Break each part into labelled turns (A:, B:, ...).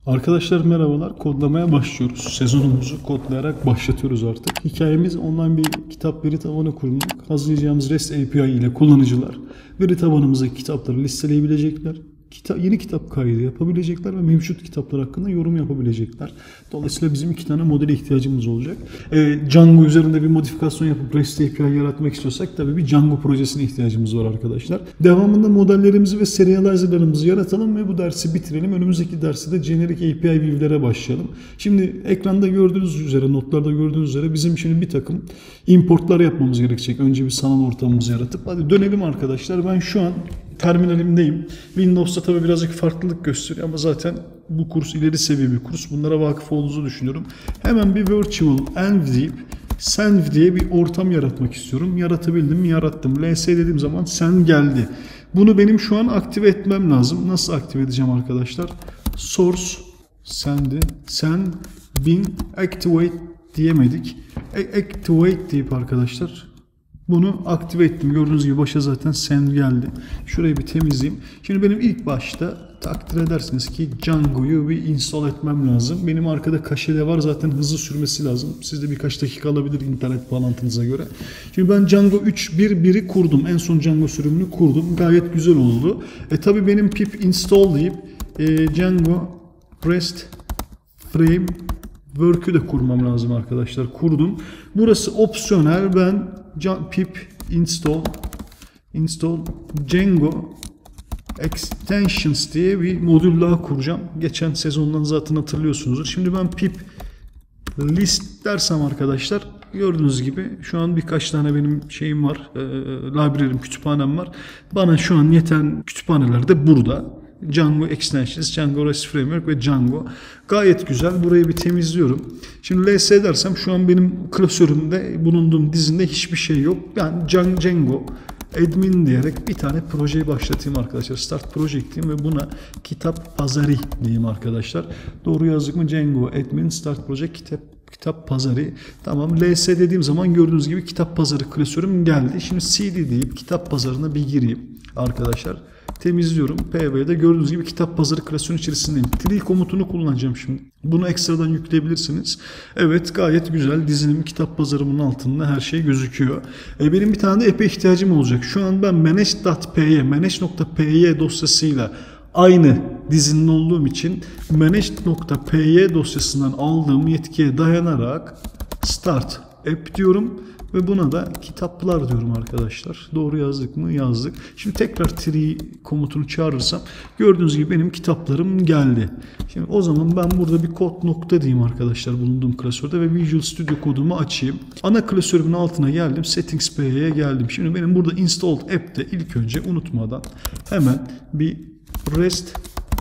A: Arkadaşlar merhabalar. Kodlamaya başlıyoruz. Sezonumuzu kodlayarak başlatıyoruz artık. Hikayemiz online bir kitap veri tabanı kurmak. Hazırlayacağımız REST API ile kullanıcılar veri tabanımızdaki kitapları listeleyebilecekler. Yeni kitap kaydı yapabilecekler ve mevcut kitaplar hakkında yorum yapabilecekler. Dolayısıyla bizim 2 tane modele ihtiyacımız olacak. Django üzerinde bir modifikasyon yapıp REST API yaratmak istiyorsak tabii bir Django projesine ihtiyacımız var arkadaşlar. Devamında modellerimizi ve serializerlarımızı yaratalım ve bu dersi bitirelim. Önümüzdeki derste de generic API view'lere başlayalım. Şimdi ekranda gördüğünüz üzere, notlarda gördüğünüz üzere bizim şimdi bir takım importlar yapmamız gerekecek. Önce bir sanal ortamımızı yaratıp hadi dönelim arkadaşlar. Ben şu an terminalimdeyim. Windows'ta tabii birazcık farklılık gösteriyor ama zaten bu kurs ileri seviye bir kurs. Bunlara vakıf olduğunuzu düşünüyorum. Hemen bir virtual env deyip senv diye bir ortam yaratmak istiyorum. Yaratabildim mi? Yarattım. ls dediğim zaman sen geldi. Bunu benim şu an aktive etmem lazım. Nasıl aktive edeceğim arkadaşlar? Source sendi. Sen bin activate diyemedik. Activate deyip arkadaşlar bunu aktive ettim. Gördüğünüz gibi başa zaten send geldi. Şurayı bir temizleyeyim. Şimdi benim ilk başta takdir edersiniz ki Django'yu bir install etmem lazım. Benim arkada kaşede var. Zaten hızlı sürmesi lazım. Sizde birkaç dakika alabilir internet bağlantınıza göre. Şimdi ben Django 3.1.1'i kurdum. En son Django sürümünü kurdum. Gayet güzel oldu. Tabii benim pip install deyip Django REST Framework'ü de kurmam lazım arkadaşlar. Kurdum. Burası opsiyonel. Ben pip install Django extensions diye bir modül daha kuracağım. Geçen sezondan zaten hatırlıyorsunuzdur. Şimdi ben pip list dersem arkadaşlar gördüğünüz gibi şu an birkaç tane benim şeyim var. Library'm, kütüphanem var. Bana şu an yeten kütüphaneler de burada. Django Extensions, Django REST Framework ve Django. Gayet güzel. Burayı bir temizliyorum. Şimdi ls dersem şu an benim klasörümde bulunduğum dizinde hiçbir şey yok. Ben Django admin diyerek bir tane projeyi başlatayım arkadaşlar. Start project diyeyim ve buna kitap pazarı diyeyim arkadaşlar. Doğru yazdık mı? Django admin start project kitap pazarı. Tamam. ls dediğim zaman gördüğünüz gibi kitap pazarı klasörüm geldi. Şimdi cd deyip kitap pazarına bir gireyim arkadaşlar. Temizliyorum. PB'de gördüğünüz gibi kitap pazarı klasörünün içerisindeyim. Tree komutunu kullanacağım şimdi. Bunu ekstradan yükleyebilirsiniz. Evet, gayet güzel. Dizinin kitap pazarımın altında her şey gözüküyor. Benim bir tane de app'e ihtiyacım olacak. Şu an ben manage.py dosyasıyla aynı dizinin olduğum için manage.py dosyasından aldığım yetkiye dayanarak start app diyorum. Ve buna da kitaplar diyorum arkadaşlar. Doğru yazdık mı? Yazdık. Şimdi tekrar tree komutunu çağırırsam gördüğünüz gibi benim kitaplarım geldi. Şimdi o zaman ben burada bir kod nokta diyeyim arkadaşlar bulunduğum klasörde ve Visual Studio kodumu açayım. Ana klasörümün altına geldim. Settings PY'ye geldim. Şimdi benim burada installed app'te ilk önce unutmadan hemen bir REST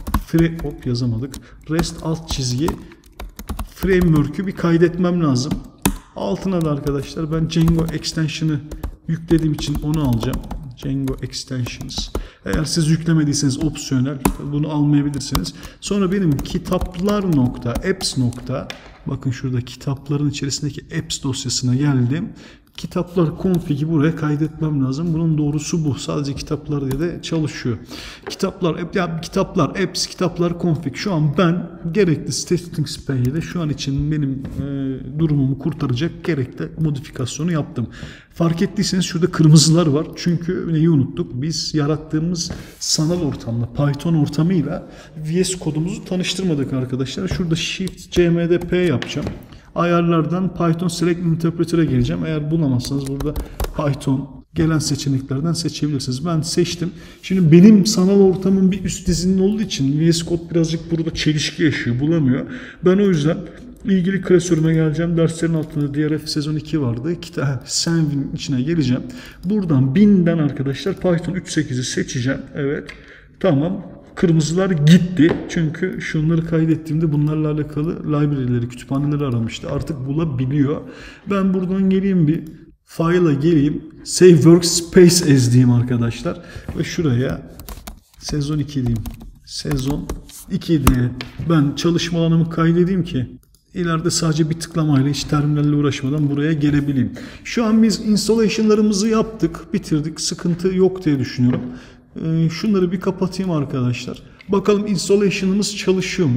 A: alt çizgi framework'ü bir kaydetmem lazım. Altına da arkadaşlar ben Django extension'ı yüklediğim için onu alacağım. Django extensions. Eğer siz yüklemediyseniz opsiyonel, bunu almayabilirsiniz. Sonra benim kitaplar.apps. Bakın şurada kitapların içerisindeki apps dosyasına geldim. Kitaplar config'i buraya kaydetmem lazım. Bunun doğrusu bu. Sadece kitaplar diye de çalışıyor. Kitaplar, apps, kitaplar config. Şu an ben gerekli settings page'de şu an için benim durumumu kurtaracak gerekli modifikasyonu yaptım. Fark ettiyseniz şurada kırmızılar var. Çünkü neyi unuttuk? Biz yarattığımız sanal ortamla, Python ortamıyla VS kodumuzu tanıştırmadık arkadaşlar. Şurada Shift CMD P yapacağım. Ayarlardan Python Select Interpreter'a geleceğim. Eğer bulamazsanız burada Python gelen seçeneklerden seçebilirsiniz. Ben seçtim. Şimdi benim sanal ortamın bir üst dizinin olduğu için VS Code birazcık burada çelişki yaşıyor, bulamıyor. Ben o yüzden ilgili klasörüme geleceğim. Derslerin altında DRF sezon 2 vardı. Senv'in içine geleceğim. Buradan bin'den arkadaşlar Python 3.8'i seçeceğim. Evet. Tamam. Kırmızılar gitti. Çünkü şunları kaydettiğimde bunlarla alakalı library'leri, kütüphaneleri aramıştı. Artık bulabiliyor. Ben buradan geleyim bir file'a geleyim. Save workspace as diyeyim arkadaşlar. Ve şuraya sezon 2 diyeyim. Sezon 2 diye ben çalışma alanımı kaydedeyim ki ileride sadece bir tıklamayla hiç terminalle uğraşmadan buraya gelebileyim. Şu an biz installation'larımızı yaptık, bitirdik. Sıkıntı yok diye düşünüyorum. Şunları bir kapatayım arkadaşlar. Bakalım installation'ımız çalışıyor mu?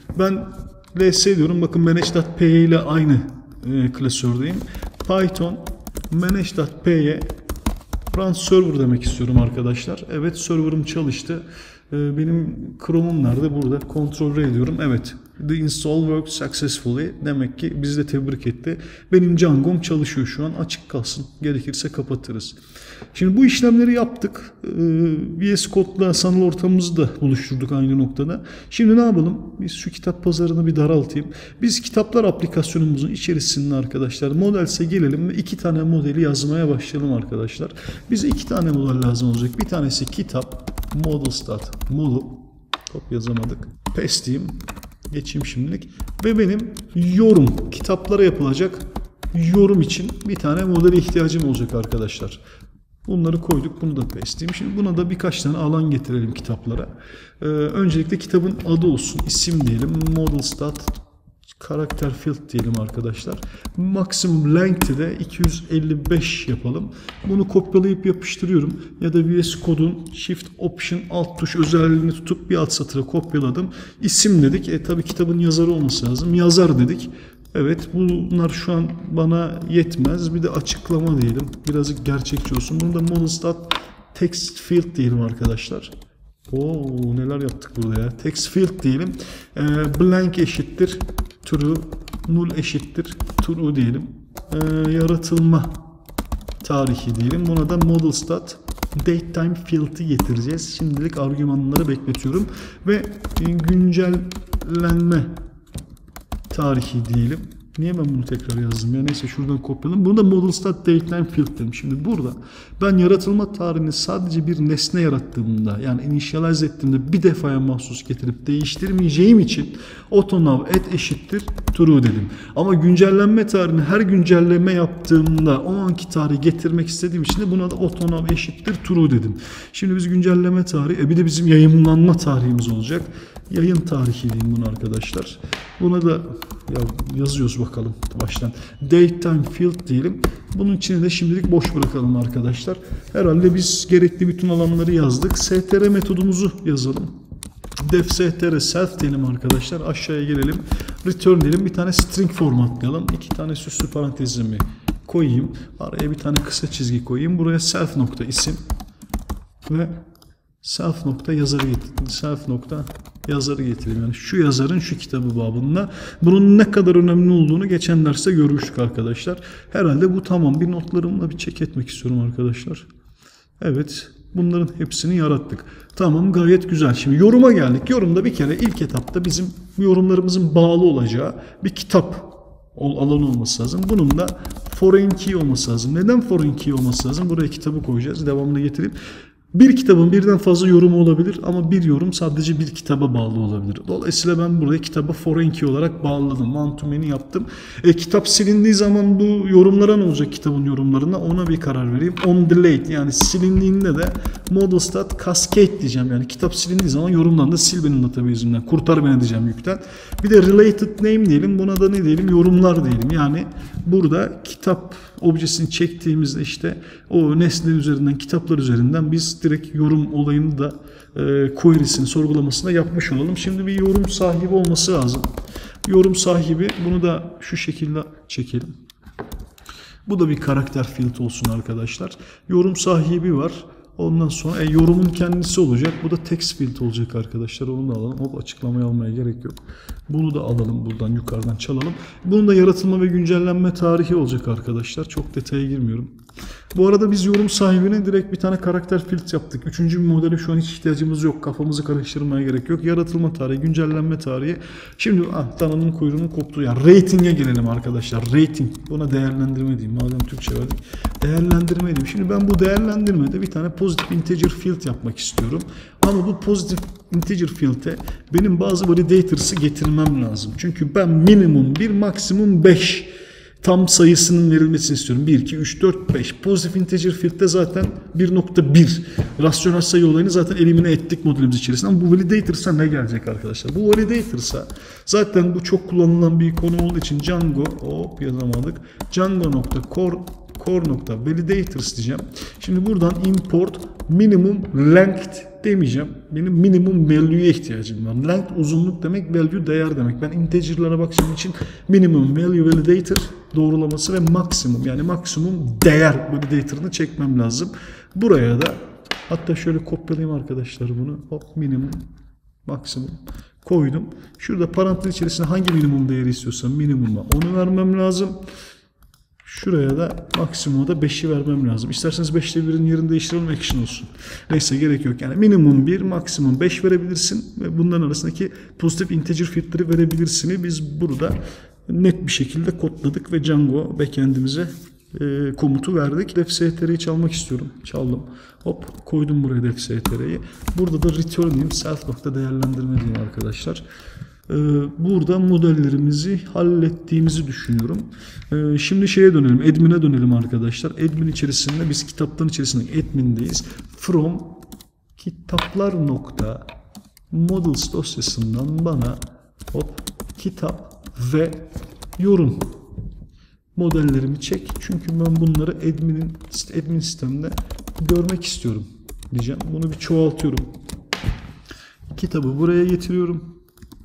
A: Ben ls diyorum. Bakın manage.py ile aynı klasördeyim. Python manage.py run server demek istiyorum arkadaşlar. Evet, server'ım çalıştı. Benim Chrome'um nerede? Burada. Kontrol ediyorum. Evet. The install worked successfully. Demek ki bizi de tebrik etti. Benim Django'm çalışıyor şu an. Açık kalsın. Gerekirse kapatırız. Şimdi bu işlemleri yaptık. VS Code'la sanal ortamımızı da oluşturduk aynı noktada. Şimdi ne yapalım? Biz şu kitap pazarını bir daraltayım. Biz kitaplar aplikasyonumuzun içerisinde arkadaşlar Models'e gelelim ve 2 tane modeli yazmaya başlayalım arkadaşlar. Bize 2 tane model lazım olacak. Bir tanesi kitap model.stat model. Hop, yazamadık. Paste diyeyim. Geçeyim şimdilik. Ve benim yorum, kitaplara yapılacak yorum için bir tane modele ihtiyacım olacak arkadaşlar. Bunları koyduk. Bunu da paste diyeyim. Şimdi buna da birkaç tane alan getirelim kitaplara. Öncelikle kitabın adı olsun. İsim diyelim. Model.stat karakter field diyelim arkadaşlar. Maksimum length'i de 255 yapalım. Bunu kopyalayıp yapıştırıyorum. Ya da VS Code'un Shift Option alt tuş özelliğini tutup bir alt satıra kopyaladım. İsim dedik. Tabi kitabın yazarı olması lazım. Yazar dedik. Evet, bunlar şu an bana yetmez. Bir de açıklama diyelim. Birazcık gerçekçi olsun. Bunu da Model.stat text field diyelim arkadaşlar. Oo, neler yaptık burada ya. Text field diyelim. Blank eşittir true, null eşittir true diyelim. Yaratılma tarihi diyelim. Buna da model.stat datetime field'i getireceğiz. Şimdilik argümanları bekletiyorum ve güncellenme tarihi diyelim. Niye ben bunu tekrar yazdım ya? Neyse, şuradan kopyaladım. Bunu da model.stat datetime field dedim. Şimdi burada ben yaratılma tarihini sadece bir nesne yarattığımda, yani initialize ettiğimde bir defaya mahsus getirip değiştirmeyeceğim için autonow et eşittir true dedim. Ama güncellenme tarihini her güncelleme yaptığımda o anki tarihi getirmek istediğim için de buna da autonow eşittir true dedim. Şimdi biz güncelleme tarihi, bir de bizim yayınlanma tarihimiz olacak. Yayın tarihi diyeyim bunu arkadaşlar. Buna da yazıyoruz bakalım baştan. Datetime field diyelim. Bunun içine de şimdilik boş bırakalım arkadaşlar. Herhalde biz gerekli bütün alanları yazdık. str metodumuzu yazalım. Def str self diyelim arkadaşlar. Aşağıya gelelim. Return diyelim. Bir tane string formatlayalım. 2 tane süslü parantezimi koyayım. Araya bir tane kısa çizgi koyayım. Buraya self nokta isim ve self nokta yazarı getirdim. Self nokta yazarı getireyim. Yani şu yazarın şu kitabı babında. Bunun ne kadar önemli olduğunu geçen derste görmüştük arkadaşlar. Herhalde bu tamam. Bir notlarımla bir check etmek istiyorum arkadaşlar. Evet. Bunların hepsini yarattık. Tamam, gayet güzel. Şimdi yoruma geldik. Yorumda bir kere ilk etapta bizim yorumlarımızın bağlı olacağı bir kitap alanı olması lazım. Bunun da foreign key olması lazım. Neden foreign key olması lazım? Buraya kitabı koyacağız. Devamını getireyim. Bir kitabın birden fazla yorumu olabilir ama bir yorum sadece bir kitaba bağlı olabilir. Dolayısıyla ben buraya kitabı foreign key olarak bağladım. One to many yaptım. Kitap silindiği zaman bu yorumlara ne olacak, kitabın yorumlarına? Ona bir karar vereyim. On delete, yani silindiğinde de model.stat cascade diyeceğim. Yani kitap silindiği zaman yorumdan da sil benim database'imden. Kurtar beni diyeceğim yükten. Bir de related name diyelim. Buna da ne diyelim? Yorumlar diyelim. Yani burada kitap objesini çektiğimizde işte o nesne üzerinden, kitaplar üzerinden biz direkt yorum olayını da query'sini, sorgulamasını yapmış olalım. Şimdi bir yorum sahibi olması lazım. Yorum sahibi, bunu da şu şekilde çekelim. Bu da bir karakter field olsun arkadaşlar. Yorum sahibi var. Ondan sonra yorumun kendisi olacak. Bu da text field olacak arkadaşlar. Onu da alalım. Hop, açıklamayı almaya gerek yok. Bunu da alalım, buradan yukarıdan çalalım. Bunun da yaratılma ve güncellenme tarihi olacak arkadaşlar. Çok detaya girmiyorum. Bu arada biz yorum sahibine direkt bir tane karakter field yaptık. Üçüncü bir modele şu an hiç ihtiyacımız yok. Kafamızı karıştırmaya gerek yok. Yaratılma tarihi, güncellenme tarihi. Şimdi dananın kuyruğunun koptuğu. Yani rating'e gelelim arkadaşlar. Rating. Buna değerlendirme diyeyim. Madem Türkçe verdik. Değerlendirme diyeyim. Şimdi ben bu değerlendirmede bir tane positive integer field yapmak istiyorum. Ama bu positive integer field'e benim bazı validators'ı getirmem lazım. Çünkü ben minimum 1, maksimum 5 tam sayısının verilmesini istiyorum. 1, 2, 3, 4, 5. Positive integer field'de zaten 1.1. Rasyonel sayı olayını zaten elimine ettik modelimiz içerisinde. Ama bu validators'a ne gelecek arkadaşlar? Bu validators'a zaten bu çok kullanılan bir konu olduğu için Django, hop yazamadık. Django.core.validators diyeceğim. Şimdi buradan import minimum length length demeyeceğim. Benim minimum value'ye ihtiyacım var. Length uzunluk demek, value değer demek. Ben integer'lara bakacağım için minimum value validator doğrulaması ve maksimum, yani maksimum değer validator'ını çekmem lazım. Buraya da hatta şöyle kopyalayayım arkadaşlar bunu. Hop, minimum, maksimum koydum. Şurada parantez içerisinde hangi minimum değeri istiyorsam minimuma onu vermem lazım. Şuraya da maksimuma da 5'i vermem lazım. İsterseniz 5'te 1'in yerini değiştirelim, action olsun. Neyse, gerek yok. Yani minimum 1, maksimum 5 verebilirsin ve bunların arasındaki pozitif integer filtre'i verebilirsin. Biz burada net bir şekilde kodladık ve Django backend'imize komutu verdik. Def.str'yi çalmak istiyorum. Çaldım. Hop, koydum buraya def.str'yi. Burada da return diyeyim. Self.değerlendirme diyeyim arkadaşlar. Burada modellerimizi hallettiğimizi düşünüyorum. Şimdi şeye dönelim. Admin'e dönelim arkadaşlar. Admin içerisinde biz kitapların içerisinde admin'deyiz. From kitaplar nokta models dosyasından bana hop kitap ve yorum modellerimi çek. Çünkü ben bunları admin sistemde görmek istiyorum diyeceğim. Bunu bir çoğaltıyorum. Kitabı buraya getiriyorum.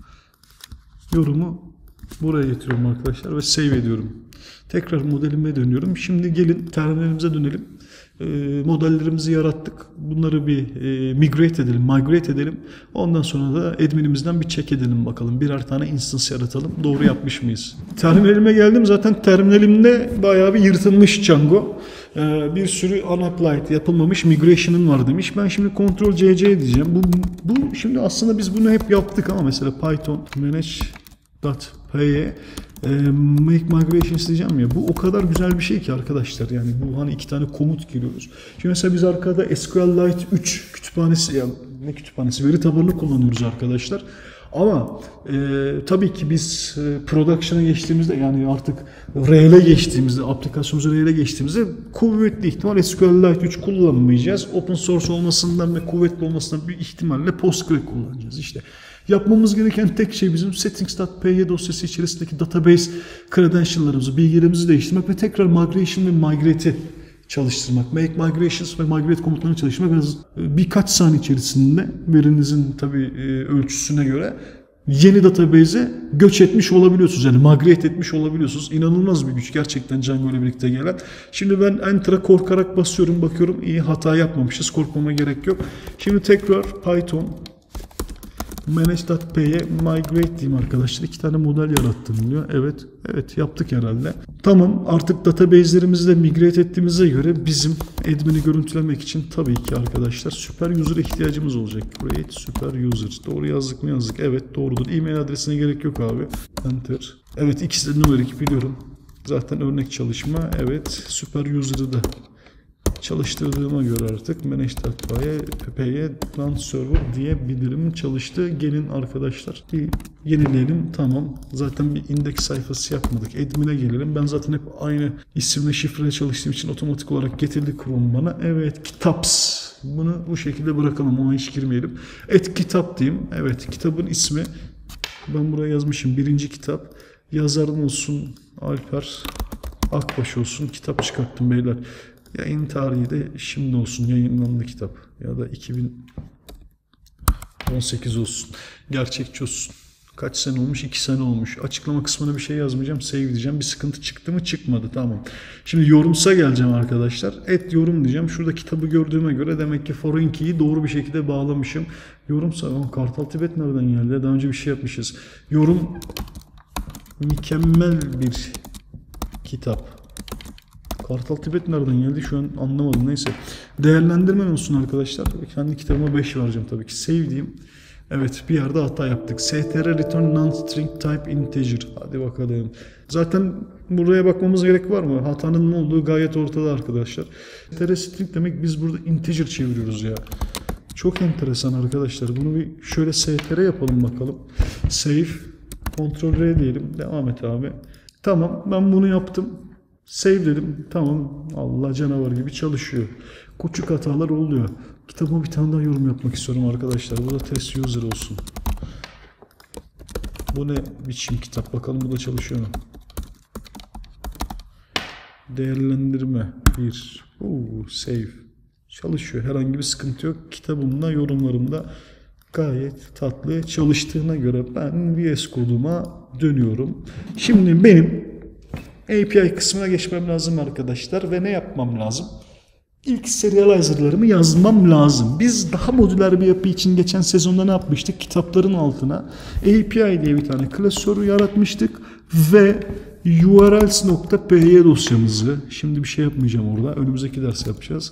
A: Yorumu buraya getiriyorum arkadaşlar ve save ediyorum. Tekrar modelime dönüyorum. Şimdi gelin terminalimize dönelim. Modellerimizi yarattık. Bunları bir migrate edelim. Ondan sonra da adminimizden bir check edelim bakalım. Birer tane instance yaratalım. Doğru yapmış mıyız? Terminalime geldim. Zaten terminalimde bayağı bir yırtılmış Django. Bir sürü unapplied yapılmamış migration'ın var demiş. Ben şimdi Ctrl+C diyeceğim. Bu şimdi aslında biz bunu hep yaptık ama mesela Python manage.py make migrations diyeceğim ya, bu o kadar güzel bir şey ki arkadaşlar, yani bu hani 2 tane komut giriyoruz. Şimdi mesela biz arkada SQLite 3 kütüphanesi, yani ne kütüphanesi, veri tabanını kullanıyoruz arkadaşlar. Ama tabii ki biz production'a geçtiğimizde, yani artık RHEL'e geçtiğimizde, aplikasyonumuzu RHEL'e geçtiğimizde kuvvetli ihtimal SQLite 3 kullanmayacağız. Open source olmasından ve kuvvetli olmasından bir ihtimalle Postgre kullanacağız işte. Yapmamız gereken tek şey bizim settings.py dosyası içerisindeki database credential'larımızı, bilgilerimizi değiştirmek ve tekrar migration ve migrate'i çalıştırmak. Make migrations ve migrate komutlarını çalıştırmak. Birkaç saniye içerisinde verinizin tabii ölçüsüne göre yeni database'e göç etmiş olabiliyorsunuz. Yani migrate etmiş olabiliyorsunuz. İnanılmaz bir güç gerçekten Django ile birlikte gelen. Şimdi ben Enter'a korkarak basıyorum, bakıyorum iyi, hata yapmamışız. Korkmama gerek yok. Şimdi tekrar Python manage.p'ye migrate diyeyim arkadaşlar. 2 tane model yarattım diyor. Evet yaptık herhalde. Tamam, artık database'lerimizi de migrate ettiğimize göre bizim admin'i görüntülemek için tabii ki arkadaşlar super user'a ihtiyacımız olacak. Create super user. Doğru yazdık mı? Yazdık. Evet, doğrudur. E-mail adresine gerek yok abi. Enter. Evet, ikisi de numerik biliyorum. Zaten örnek çalışma. Evet, super user'ı da çalıştırdığıma göre artık manage.p'ye run server diyebilirim. Çalıştı. Gelin arkadaşlar bir yenileyelim. Tamam. Zaten bir indeks sayfası yapmadık. Admin'e gelelim. Ben zaten hep aynı isimle şifreye çalıştığım için otomatik olarak getirdi Chrome bana. Evet, kitaps. Bunu bu şekilde bırakalım. Ona hiç girmeyelim. Kitap diyeyim. Evet, kitabın ismi ben buraya yazmışım. 1. kitap. Yazarın olsun Alper Akbaş olsun. Kitap çıkarttım beyler. Yayın tarihi de şimdi olsun, yayınlandı kitap. Ya da 2018 olsun. Gerçekçi olsun. Kaç sene olmuş? 2 sene olmuş. Açıklama kısmına bir şey yazmayacağım. Save diyeceğim. Bir sıkıntı çıktı mı? Çıkmadı. Tamam. Şimdi yorumsa geleceğim arkadaşlar. Yorum diyeceğim. Şurada kitabı gördüğüme göre demek ki foreign key'i doğru bir şekilde bağlamışım. Yorumsa, Kartal Tibet nereden geldi? Daha önce bir şey yapmışız. Yorum mükemmel bir kitap. Kartal Tibet nereden geldi şu an anlamadım. Neyse. Değerlendirmen olsun arkadaşlar. Kendi kitabıma 5 vereceğim tabii ki. Save diyeyim. Evet, bir yerde hata yaptık. str return non-string type integer. Hadi bakalım. Zaten buraya bakmamız gerek var mı? Hatanın ne olduğu gayet ortada arkadaşlar. str string demek, biz burada integer çeviriyoruz ya. Çok enteresan arkadaşlar. Bunu bir şöyle str yapalım bakalım. Save. Ctrl+R diyelim. Devam et abi. Tamam, ben bunu yaptım. Save dedim. Tamam. Allah, canavar gibi çalışıyor. Küçük hatalar oluyor. Kitabıma bir tane daha yorum yapmak istiyorum arkadaşlar. Bu da test user olsun. Bu ne biçim kitap? Bakalım bu da çalışıyor mu? Değerlendirme. 1. Save. çalışıyor. Herhangi bir sıkıntı yok. Kitabımda, yorumlarımda gayet tatlı çalıştığına göre ben VS Code'uma dönüyorum. Şimdi benim API kısmına geçmem lazım arkadaşlar ve ne yapmam lazım? İlk serializer'larımı yazmam lazım. Biz daha modüler bir yapı için geçen sezonda ne yapmıştık? Kitapların altına API diye bir tane klasör yaratmıştık ve urls.py dosyamızı, şimdi bir şey yapmayacağım orada, önümüzdeki ders yapacağız.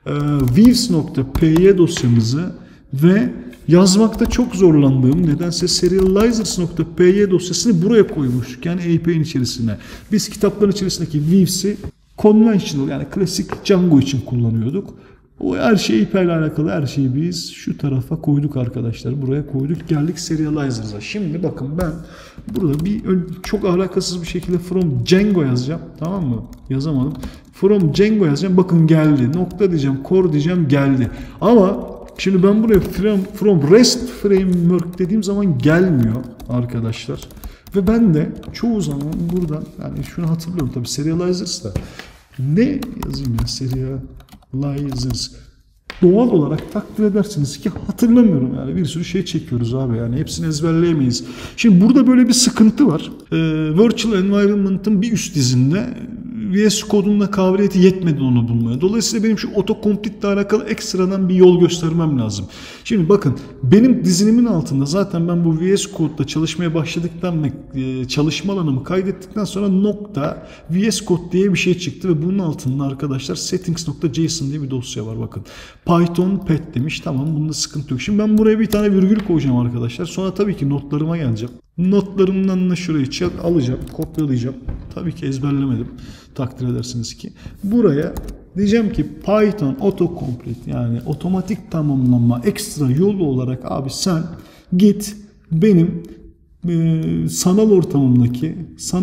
A: Views.py dosyamızı ve yazmakta çok zorlandığım nedense serializers.py dosyasını buraya koymuştuk. Yani API'nin içerisine. Biz kitapların içerisindeki views'i conventional yani klasik Django için kullanıyorduk. O her şey API ile alakalı her şeyi biz şu tarafa koyduk arkadaşlar. Buraya koyduk. Geldik serializers'a. Şimdi bakın ben burada çok alakasız bir şekilde from Django yazacağım. Tamam mı? Yazamadım. From Django yazacağım. Bakın geldi. Nokta diyeceğim. Core diyeceğim. Geldi. Ama şimdi ben buraya from REST framework dediğim zaman gelmiyor arkadaşlar. Ve ben de çoğu zaman buradan yani şunu hatırlıyorum tabii serializers'da ne yazayım ya serializers doğal olarak takdir edersiniz ki hatırlamıyorum yani bir sürü şey çekiyoruz abi yani hepsini ezberleyemeyiz. Şimdi burada böyle bir sıkıntı var. Virtual Environment'ın bir üst dizinde VS Code'un kabiliyeti yetmedi onu bulmaya. Dolayısıyla benim şu autocomplete ile alakalı ekstradan bir yol göstermem lazım. Şimdi bakın benim dizinimin altında zaten ben bu VS Code'da çalışmaya başladıktan ve çalışma alanımı kaydettikten sonra nokta VS Code diye bir şey çıktı ve bunun altında arkadaşlar settings.json diye bir dosya var bakın. Python pet demiş, tamam, bunda sıkıntı yok. Şimdi ben buraya bir tane virgül koyacağım arkadaşlar. Sonra tabii ki notlarıma geleceğim. Notlarımdan da şurayı alacağım, kopyalayacağım. Tabii ki ezberlemedim. Takdir edersiniz ki. Buraya diyeceğim ki Python autocomplete yani otomatik tamamlama ekstra yolu olarak abi sen git benim sanal ortamımdaki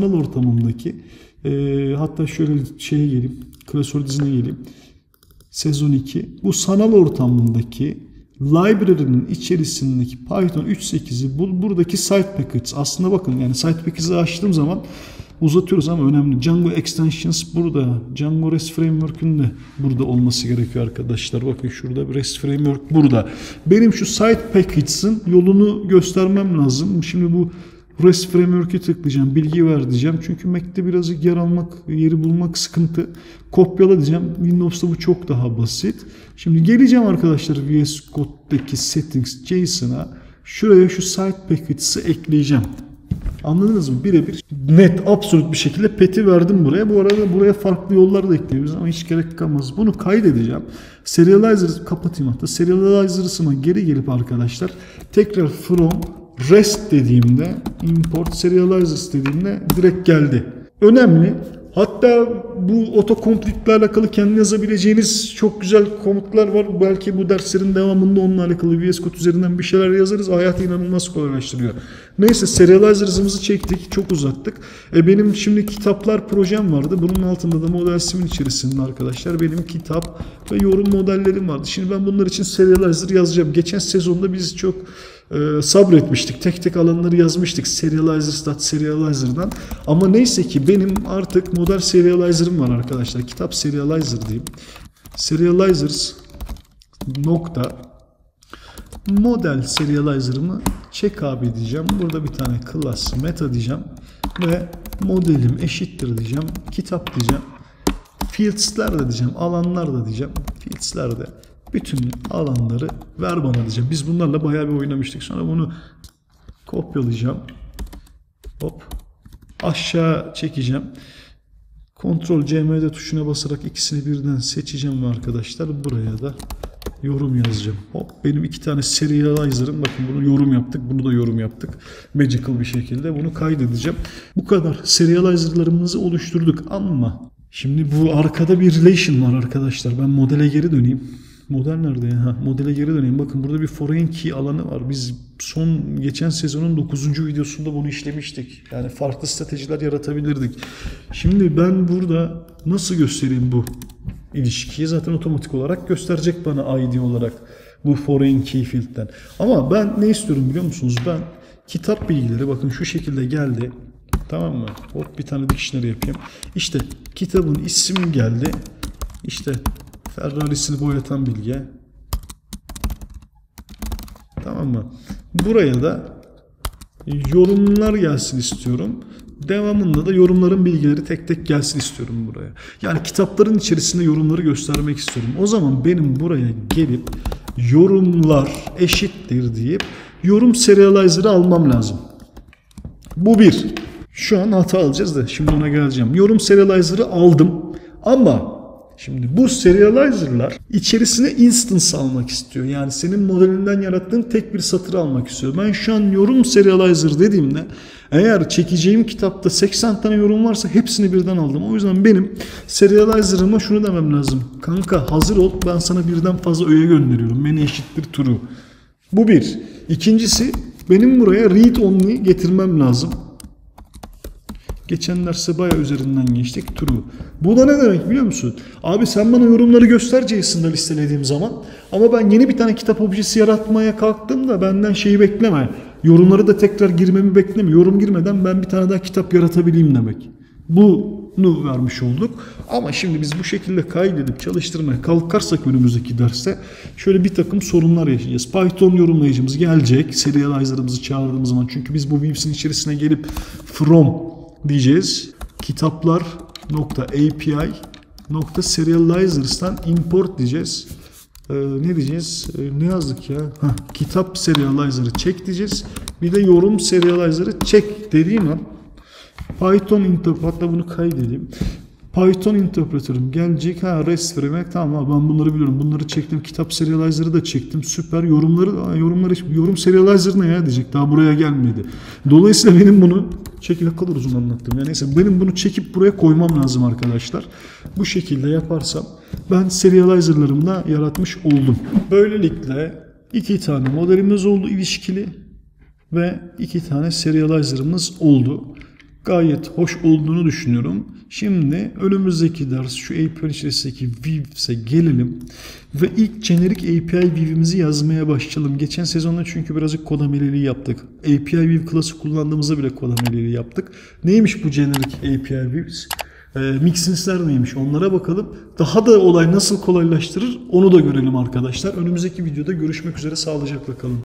A: hatta şöyle şeye geleyim, klasör dizine geleyim. Sezon 2. Bu sanal ortamındaki library'nin içerisindeki Python 3.8'i buradaki site package. Aslında bakın yani site package'i açtığım zaman uzatıyoruz ama önemli. Django extensions burada. Django REST framework'ün de burada olması gerekiyor arkadaşlar. Bakın şurada REST framework burada. Benim şu site package'ın yolunu göstermem lazım. Şimdi bu REST framework'e tıklayacağım. Bilgi ver diyeceğim. Çünkü Mac'te birazcık yer almak, yeri bulmak sıkıntı. Kopyala diyeceğim. Windows'ta bu çok daha basit. Şimdi geleceğim arkadaşlar VS Code'daki settings JSON'a. Şuraya şu site package'ı ekleyeceğim. Anladınız mı? Birebir net, absolut bir şekilde pet'i verdim buraya. Bu arada buraya farklı yollar da ekliyoruz ama hiç gerek kalmaz. Bunu kaydedeceğim. Serializer kapatayım hatta. Serializers'ıma geri gelip arkadaşlar tekrar from REST dediğimde import serializers dediğimde direkt geldi. Önemli. Hatta bu autocomplete ile alakalı kendi yazabileceğiniz çok güzel komutlar var. Belki bu derslerin devamında onunla alakalı VS Code üzerinden bir şeyler yazarız. Hayatı inanılmaz kolaylaştırıyor. Neyse serializers'ımızı çektik. Çok uzattık. Benim şimdi kitaplar projem vardı. Bunun altında da model simin içerisinde arkadaşlar benim kitap ve yorum modellerim vardı. Şimdi ben bunlar için serializer yazacağım. Geçen sezonda biz çok sabretmiştik. Tek tek alanları yazmıştık. Serializers.serializer'dan. Ama neyse ki benim artık model serializer'ım var arkadaşlar. Kitap serializer diyeyim. Serializers nokta model serializer'ımı check abi diyeceğim. Burada bir tane class meta diyeceğim. Ve modelim eşittir diyeceğim. Kitap diyeceğim. Fields'ler de diyeceğim. Alanlar da diyeceğim. Fields'ler de. Bütün alanları ver bana diyeceğim. Biz bunlarla bayağı bir oynamıştık. Sonra bunu kopyalayacağım. Hop. Aşağı çekeceğim. Ctrl CMD tuşuna basarak ikisini birden seçeceğim ve arkadaşlar buraya da yorum yazacağım. Hop. Benim iki tane serializer'ım. Bakın bunu yorum yaptık. Bunu da yorum yaptık. Magical bir şekilde. Bunu kaydedeceğim. Bu kadar. Serializer'larımızı oluşturduk ama şimdi bu arkada bir relation var arkadaşlar. Ben modele geri döneyim. Model nerede ya? Modele geri döneyim. Bakın burada bir foreign key alanı var. Biz geçen sezonun 9. videosunda bunu işlemiştik. Yani farklı stratejiler yaratabilirdik. Şimdi ben burada nasıl göstereyim bu ilişkiyi? Zaten otomatik olarak gösterecek bana ID olarak bu foreign key field'den. Ama ben ne istiyorum biliyor musunuz? Ben kitap bilgileri bakın şu şekilde geldi. Tamam mı? Hop bir tane dictionary yapayım. İşte kitabın ismi geldi. İşte Ferrari'sini boyatan bilge. Tamam mı? Buraya da yorumlar gelsin istiyorum. Devamında da yorumların bilgileri tek tek gelsin istiyorum buraya. Yani kitapların içerisinde yorumları göstermek istiyorum. O zaman benim buraya gelip yorumlar eşittir deyip yorum serializer'ı almam lazım. Bu bir. Şu an hata alacağız da şimdi ona geleceğim. Yorum serializer'ı aldım ama şimdi bu serializer'lar içerisine instance almak istiyor. Yani senin modelinden yarattığın tek bir satırı almak istiyor. Ben şu an yorum serializer dediğimde eğer çekeceğim kitapta 80 tane yorum varsa hepsini birden aldım. O yüzden benim serializer'ıma şunu demem lazım. Kanka hazır ol, ben sana birden fazla öğe gönderiyorum. Beni eşittir true. Bu bir. İkincisi benim buraya read only getirmem lazım. Geçen derste bayağı üzerinden geçtik. True. Bu da ne demek biliyor musun? Abi sen bana yorumları göster JSON'da listelediğim zaman. Ama ben yeni bir tane kitap objesi yaratmaya kalktığımda benden şeyi bekleme. Yorumları da tekrar girmemi bekleme. Yorum girmeden ben bir tane daha kitap yaratabileyim demek. Bunu vermiş olduk. Ama şimdi biz bu şekilde kaydedip çalıştırmaya kalkarsak önümüzdeki derste şöyle bir takım sorunlar yaşayacağız. Python yorumlayıcımız gelecek. Serializer'ımızı çağırdığımız zaman. Çünkü biz bu Vivs'in içerisine gelip from diyeceğiz. Kitaplar.api.serializers'tan import diyeceğiz. Ne diyeceğiz? Ne yazdık ya? Kitap serializer'ı çek diyeceğiz. Bir de yorum serializer'ı çek dediğim an Python interpretör, hatta bunu kaydedeyim. Python interpretörüm gelecek. REST framework, tamam ben bunları biliyorum. Bunları çektim. Kitap serializer'ı da çektim. Süper. Yorum serializer ne ya diyecek. Daha buraya gelmedi. Dolayısıyla benim bunu ne kadar uzun anlattım. Yani neyse benim bunu çekip buraya koymam lazım arkadaşlar. Bu şekilde yaparsam ben serializer'larımla yaratmış oldum. Böylelikle 2 tane modelimiz oldu ilişkili ve 2 tane serializer'ımız oldu. Gayet hoş olduğunu düşünüyorum. Şimdi önümüzdeki ders şu API'nin içerisindeki Vivs'e gelelim ve ilk jenerik API Viv'imizi yazmaya başlayalım. Geçen sezonda çünkü birazcık kod ameliliği yaptık. API Viv klası kullandığımızda bile kod ameliliği yaptık. Neymiş bu jenerik API Vivs? Mixince'ler neymiş onlara bakalım. Daha da olay nasıl kolaylaştırır onu da görelim arkadaşlar. Önümüzdeki videoda görüşmek üzere, sağlıcakla kalın.